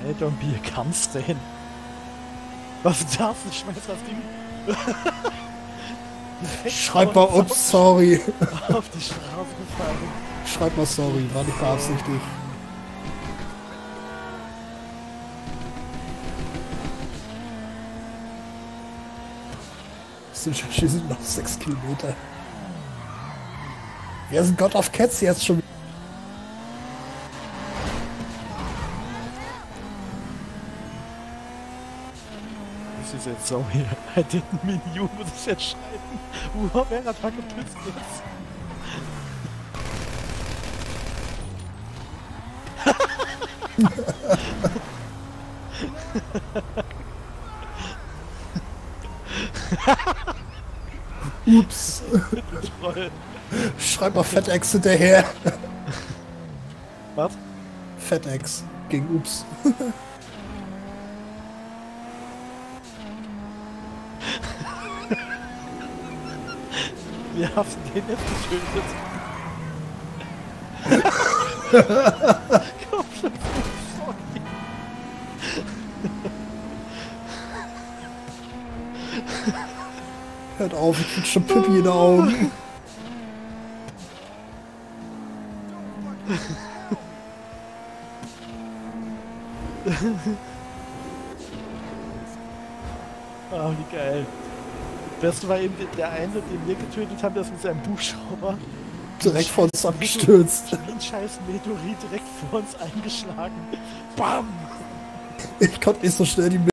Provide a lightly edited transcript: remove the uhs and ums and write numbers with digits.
don't be a Kampfstan. Was ist das? Ich schmeiß das Ding. Schreib mal ups, sorry. Auf die Straße gefallen. Schreib mal sorry, war nicht beabsichtigt. Wir sind noch 6 Kilometer. Wir sind God of Cats jetzt schon. Das ist jetzt so hier. I didn't mean you, muss ich jetzt schreiben. Wer hat da gepisst jetzt? Ups. Schreib mal FedEx hinterher. Was? FedEx gegen Ups. Wir haben den jetzt getötet. Komplett sorry. Hört auf, ich krieg schon Pippi in den Augen. Ah, wie geil. Das Beste war eben der eine, den wir getötet haben, der ist mit seinem Hubschrauber Direkt vor uns abgestürzt. wie ein scheiß Meteorit direkt vor uns eingeschlagen. Bam! Ich konnte nicht so schnell die